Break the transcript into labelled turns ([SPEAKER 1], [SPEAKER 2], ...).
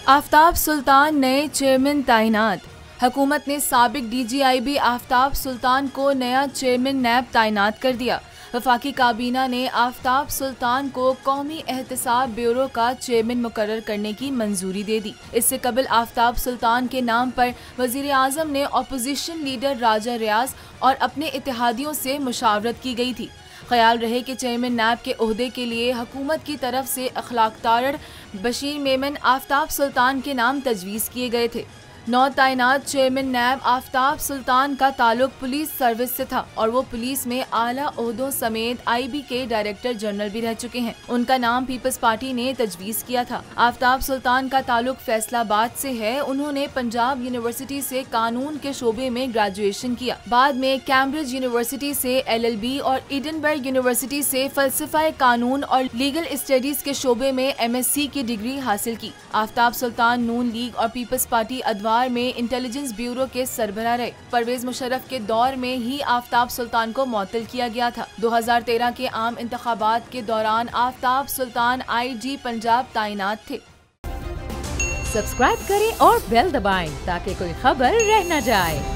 [SPEAKER 1] आफ्ताब सुल्तान नए चेयरमैन तैनात। हुकूमत ने साबिक DGIB आफ्ताब सुल्तान को नया चेयरमैन नैब तैनात कर दिया। वफाकी काबीना ने आफ्ताब सुल्तान को कौमी एहतसाब ब्यूरो का चेयरमैन मुकर्रर करने की मंजूरी दे दी। इससे कबल आफ्ताब सुल्तान के नाम पर वजीर आजम ने अपोजिशन लीडर राजा रियाज और अपने इत्तेहादियों से मुशावरत की गई थी। ख्याल रहे कि चेयरमैन नैब के ओहदे के लिए हुकूमत की तरफ से अखलाक तारड़ बशीर मेमन आफ्ताब सुल्तान के नाम तजवीज़ किए गए थे। नौ तैनात चेयरमैन नैब आफ्ताब सुल्तान का ताल्लुक पुलिस सर्विस से था और वो पुलिस में आला ओहदों समेत IB के डायरेक्टर जनरल भी रह चुके हैं। उनका नाम पीपल्स पार्टी ने तजवीज़ किया था। आफ्ताब सुल्तान का ताल्लुक फैसलाबाद से है। उन्होंने पंजाब यूनिवर्सिटी से कानून के शोबे में ग्रेजुएशन किया। बाद में कैम्ब्रिज यूनिवर्सिटी से LLB और एडिनबर्ग यूनिवर्सिटी से फलसफा कानून और लीगल स्टडीज के शोबे में MSc की डिग्री हासिल की। आफ्ताब सुल्तान नून लीग और पीपल्स पार्टी अदवार में इंटेलिजेंस ब्यूरो के सरबराह रहे। परवेज मुशर्रफ के दौर में ही आफ्ताब सुल्तान को मुअत्तल किया गया था। 2013 के आम इंतखाबात के दौरान आफ्ताब सुल्तान IG पंजाब तैनात थे।
[SPEAKER 2] सब्सक्राइब करें और बेल दबाएं ताकि कोई खबर रह न जाए।